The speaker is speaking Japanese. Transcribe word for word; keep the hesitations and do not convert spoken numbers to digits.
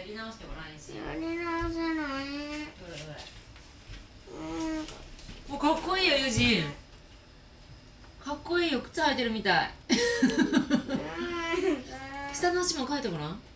やり直してごらんし。 やり直せない。 どれどれ。 うん。 もうかっこいいよユジン。かっこいいよ、靴履いてるみたい。下の足も描いてごらん。